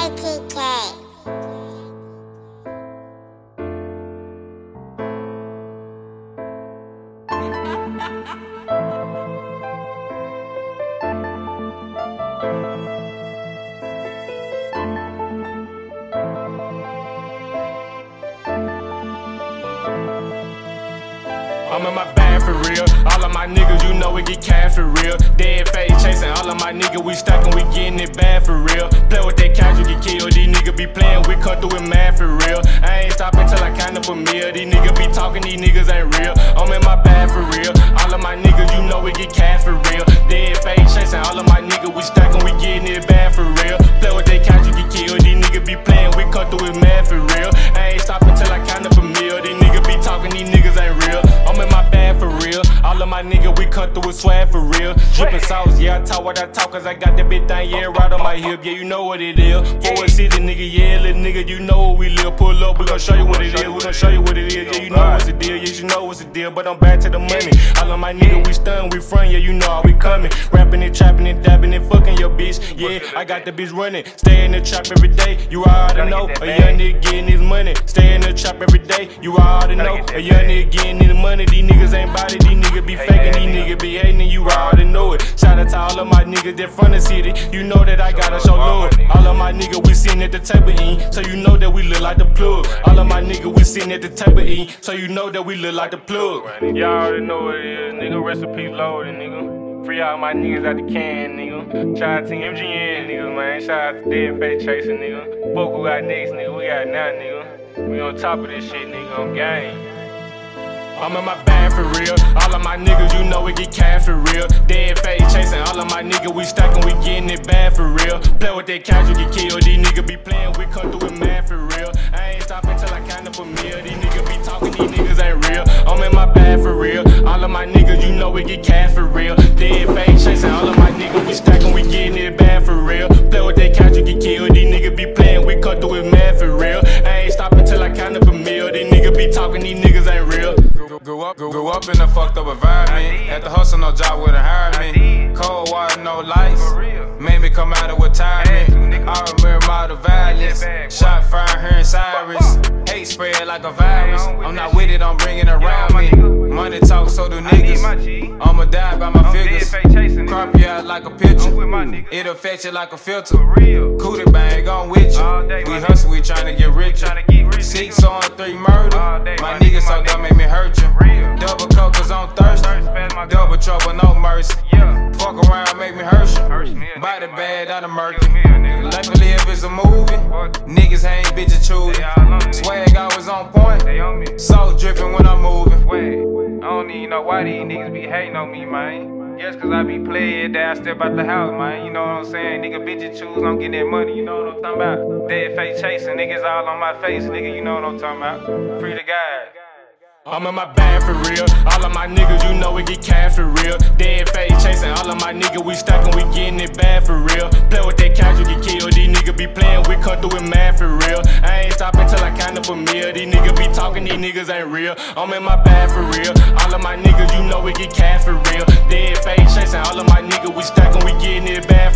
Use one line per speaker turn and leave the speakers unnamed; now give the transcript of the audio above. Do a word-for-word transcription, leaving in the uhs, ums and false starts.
RevoDidThat.
I'm in my bag for real. All of my niggas, you know we get cash for real. Dead face chasing all of my niggas, we stacking, we getting it bad for real. Play with that cash, you get killed. These niggas be playing, we come through it mad for real. I ain't stopping till I count up a meal. These niggas be talking, these niggas ain't real. I'm in my bag for real. All of my niggas, you know we get cash for real. Dead face chasing all of my niggas, we stacking, we getting it bad for real. Play with that cash, you get killed. These niggas be playing, we come through it mad for real. I ain't stopping till I count up a meal. These niggas be talking, these niggas ain't real. I'm in my bag for real. All of my niggas, we cut through with swag for real. Drippin' sauce, yeah, I talk what I talk, cause I got that big thing, yeah, right on my hip, yeah, you know what it is. Forrest City, nigga, yeah, little nigga, you know where we live. Pull up, we gon' show you what it is, we gon' show you what it is, yeah, you know what's the deal, yeah, you know what's the deal, but I'm back to the money. All of my niggas, we stun, we front, yeah, you know how we coming. Rapping and trapping and dabbing and fucking your bitch, yeah, I got the bitch running. Stay in the trap every day, you already know. A young nigga getting his money. Stay in the trap every day, you already know. A young nigga getting his money, these niggas ain't body, these niggas be faking, these niggas be hating, you already know it. Shout out to all of my niggas that from the city, you know that I gotta show love. All of my niggas we sitting at the table eating, so you know that we look like the plug. All of my niggas we sitting at the table eating, so you know that we look like the plug. Y'all already know what it is, nigga. Recipe loaded, nigga. Free all my niggas out the can, nigga. Shout out to M G N, nigga, man. Shout out to Dead Face Chasing, nigga. Fuck who got next, nigga. We got now, nigga. We on top of this shit, nigga. On game. I'm in my bag for real. All of my niggas, you know we get cash for real. Dead face chasing all of my niggas, we stacking, we getting it bad for real. Play with that cash, you get killed. These niggas be playing, we come through it mad for real. I ain't stopping till I count up a meal. These niggas be talking, these niggas ain't real. I'm in my bag for real. All of my niggas, you know we get cash for real. Dead face chasing all of my niggas, we stacking, we getting it bad for real. Play with that cash, you get killed. These niggas be playing, we come through it mad for real. I ain't stopping till I count up a meal. These niggas be talking, these niggas ain't real.
Grew up, grew up in a fucked up environment. Had to hustle, no job wouldn't hire me. Cold water, no lights. Made me come out of retirement. I remember all the violence. Shot fire, hearing sirens. Hate spread like a virus. I'm not with it, I'm bringing it around me. Money talk, so do niggas. I'ma die by my figures. Crop you out like a picture. It'll fetch you like a filter. Coodie Bang, on with you. We hustle, we tryna get richer. Six on three murder. My niggas so dumb, make me hurt you. Double coke cause I'm thirsty. Double trouble, no mercy. Fuck around, make me hurt you. Body bad, out of murder. Life to live is a movie. Niggas ain't bitches choosing. Swag always on point. Salt dripping when I'm moving.
I don't even know why these niggas be hating on me, man. Yes, cause I be playing that I step out the house, man. You know what I'm saying? Nigga, bitches choose, I'm getting that money. You know what I'm talking about? Dead face chasing, niggas all on my face, nigga. You know what I'm talking about? Free the guy.
I'm in my bag for real. All of my niggas, you know we get cash for real. Dead face chasing all of my niggas, we stacking, we getting it bad for real. Play with that cash, you get killed. These niggas be playing, we come through it mad for real. I ain't stopping till I count up a meal. These niggas be talking, these niggas ain't real. I'm in my bag for real. All of my niggas, you know we get cash for real. Dead face chasing all of my niggas, we stacking, we getting it bad